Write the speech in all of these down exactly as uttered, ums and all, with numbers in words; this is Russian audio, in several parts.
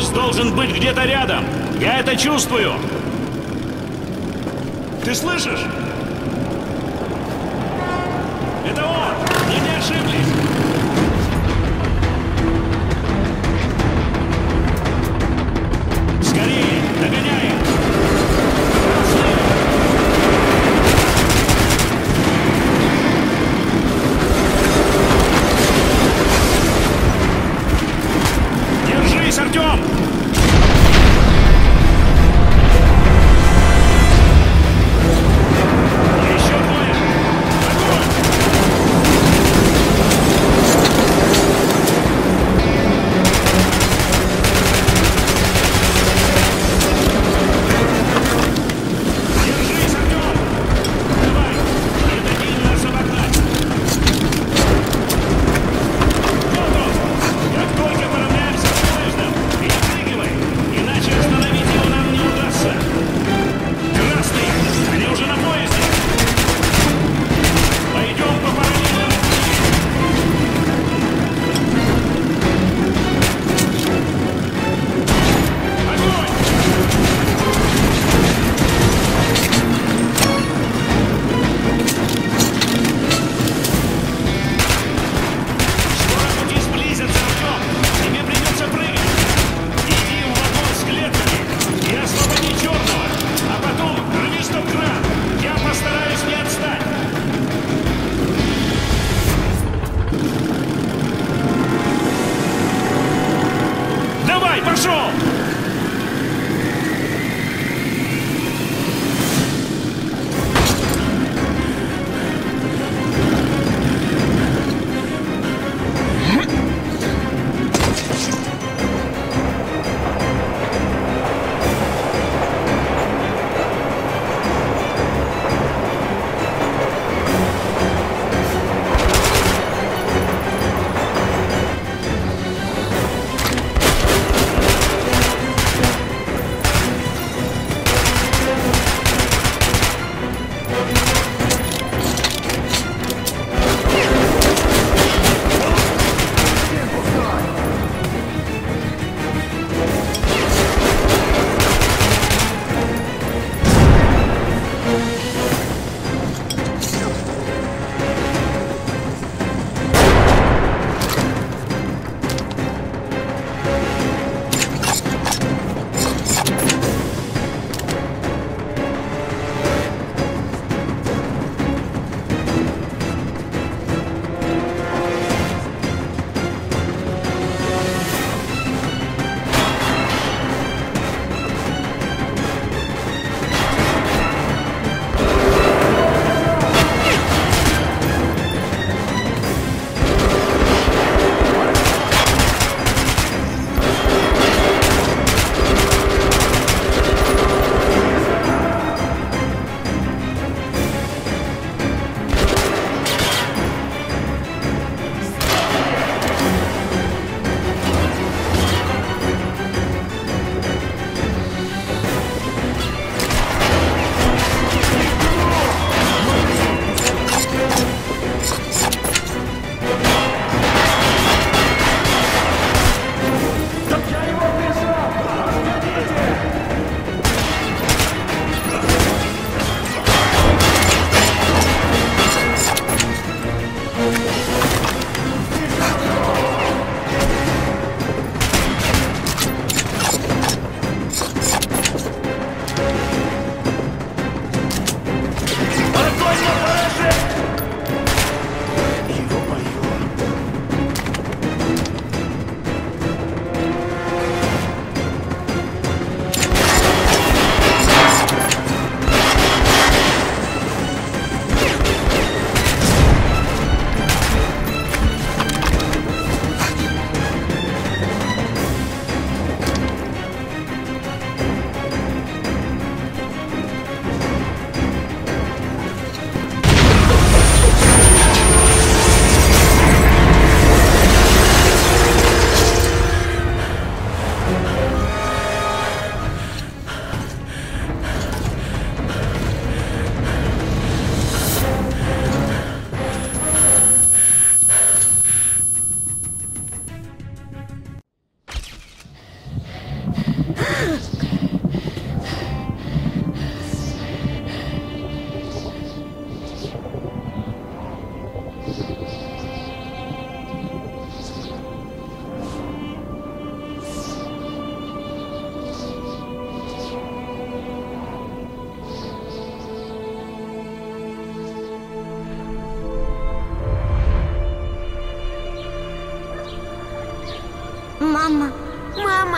Поезд должен быть где-то рядом. Я это чувствую. Ты слышишь? Это он! Мы не ошиблись! Скорее! Догоняем! Держись, Артем!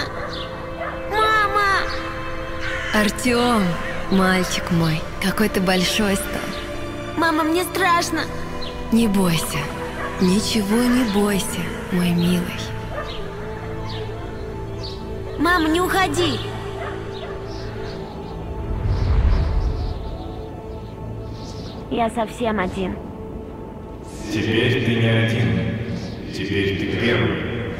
Мама! Артём, мальчик мой, какой ты большой стал. Мама, мне страшно. Не бойся, ничего не бойся, мой милый. Мама, не уходи. Я совсем один. Теперь ты не один. Теперь ты первый.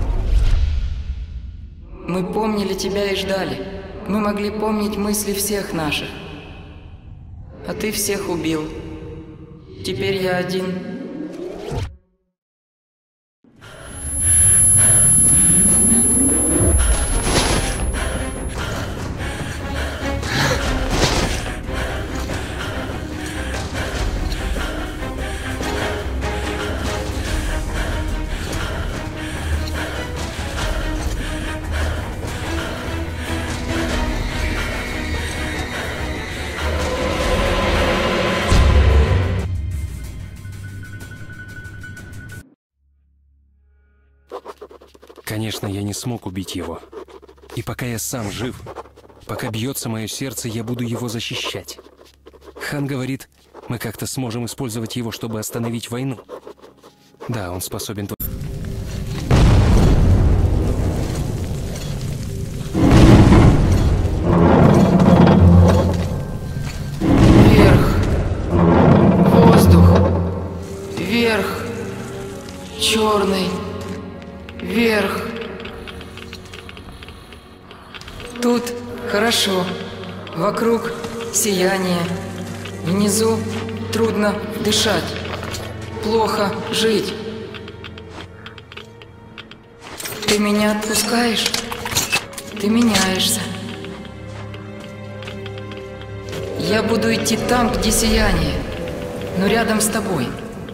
Мы помнили тебя и ждали. Мы могли помнить мысли всех наших. А ты всех убил. Теперь я один. Конечно, я не смог убить его. И пока я сам жив, пока бьется мое сердце, я буду его защищать. Хан говорит, мы как-то сможем использовать его, чтобы остановить войну. Да, он способен... Вверх. Воздух. Вверх. Черный. Вверх. Тут хорошо. Вокруг сияние. Внизу трудно дышать. Плохо жить. Ты меня отпускаешь? Ты меняешься. Я буду идти там, где сияние, но рядом с тобой.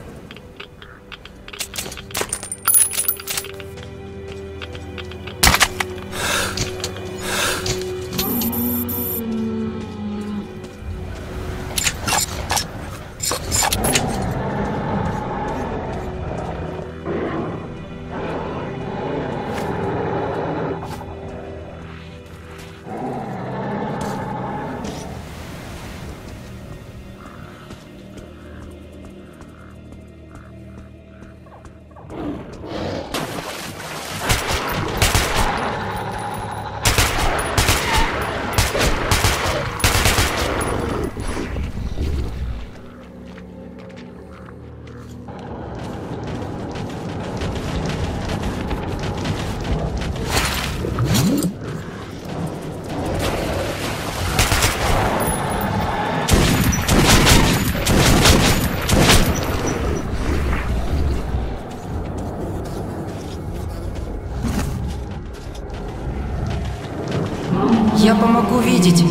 Я помогу видеть.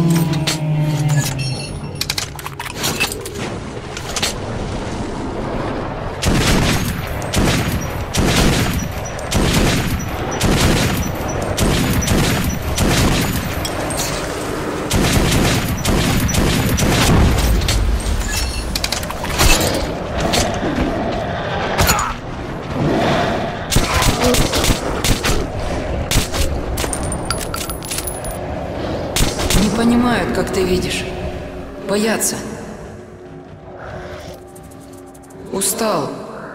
Понимают, как ты видишь. Боятся. Устал.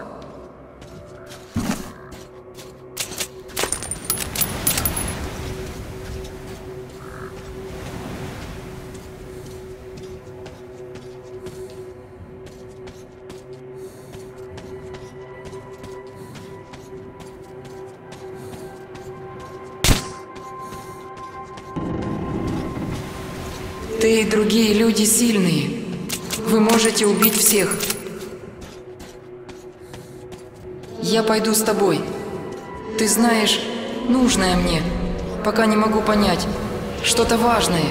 Ты и другие люди сильные. Вы можете убить всех. Я пойду с тобой. Ты знаешь, нужное мне. Пока не могу понять. Что-то важное.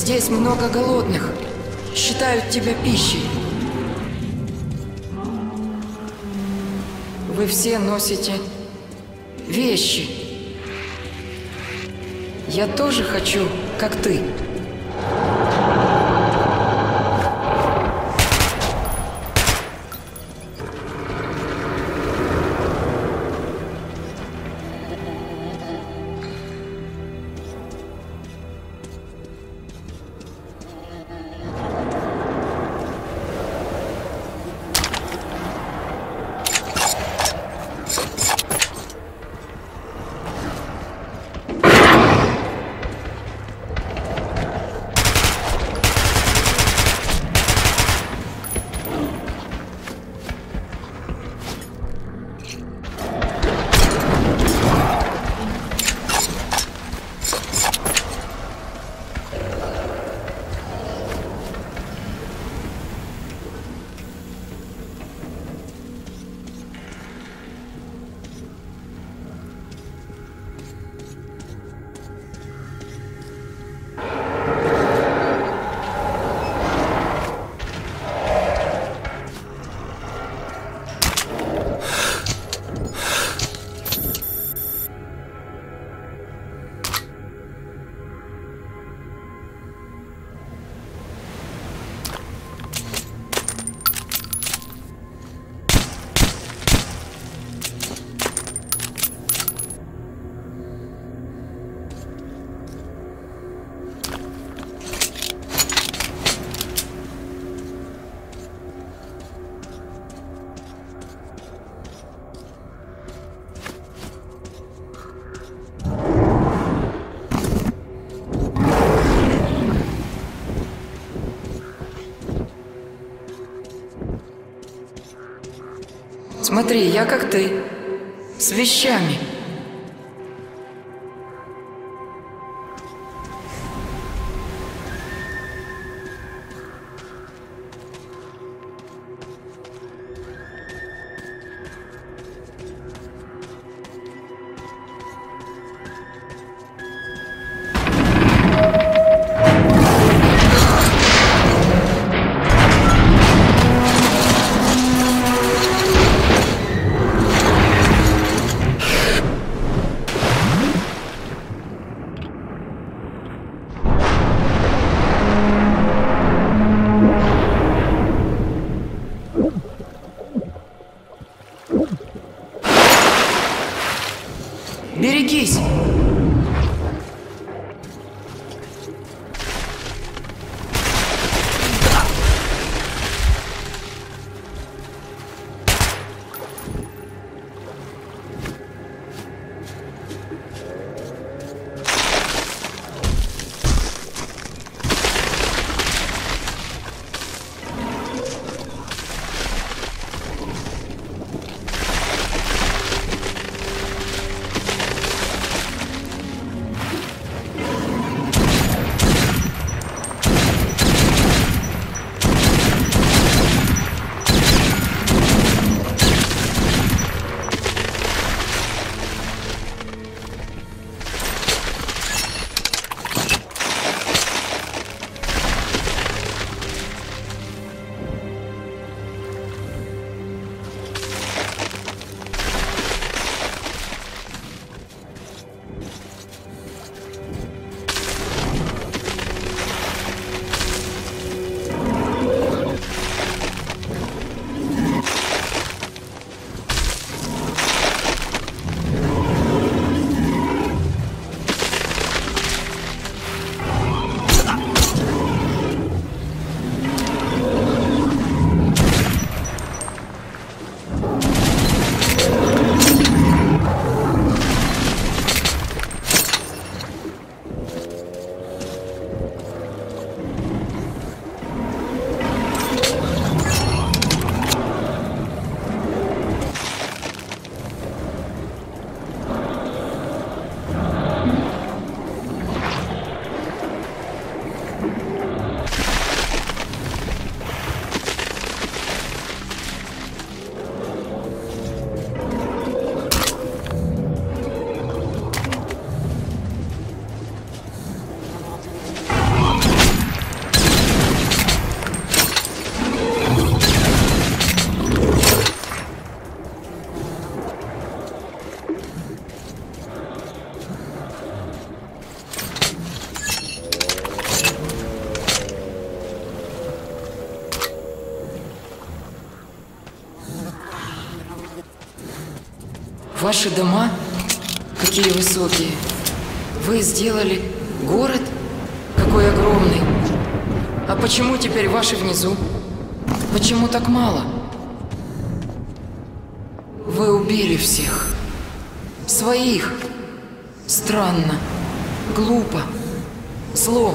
здесь много голодных. Считают тебя пищей. Вы все носите вещи. Я тоже хочу, как ты. Смотри, я как ты, с вещами. Берегись! Ваши дома? Какие высокие. Вы сделали город? Какой огромный. А почему теперь ваши внизу? Почему так мало? Вы убили всех. Своих. Странно. Глупо. Зло.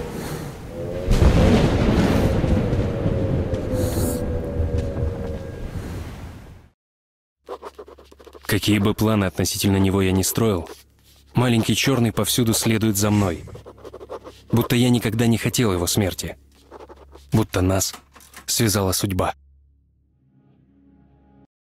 Какие бы планы относительно него я ни строил, маленький черный повсюду следует за мной. Будто я никогда не хотел его смерти. Будто нас связала судьба.